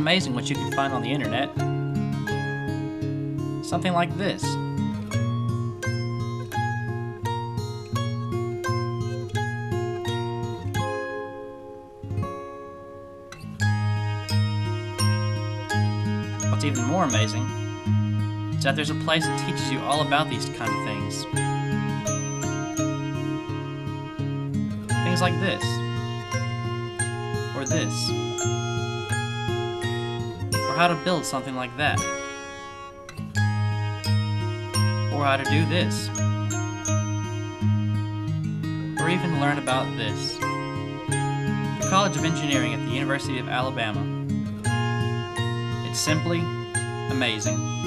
amazing what you can find on the internet. Something like this. What's even more amazing is that there's a place that teaches you all about these kind of things. Things like this, or this, or how to build something like that, or how to do this, or even learn about this. The College of Engineering at the University of Alabama. It's simply amazing.